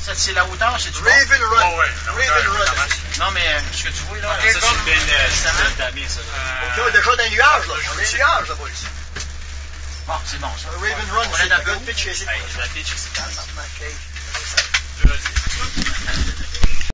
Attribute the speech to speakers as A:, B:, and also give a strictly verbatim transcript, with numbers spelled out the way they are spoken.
A: C'est la hauteur, c'est du bon?
B: Raven Run.
C: Oh, ouais,
B: Raven Run.
A: Non, mais ce que tu vois là.
C: Ça, c'est une belle damée, ça.
B: Ok, on est déjà dans les nuages, là. On est dans les nuages, là, boys.
A: Bon, c'est bon, ça.
B: Raven Run,
A: On est
B: c'est
A: d'accord.
B: good pitch ici.
C: Hey, la pitch, c'est calme.
B: Ok.
C: Je le dis.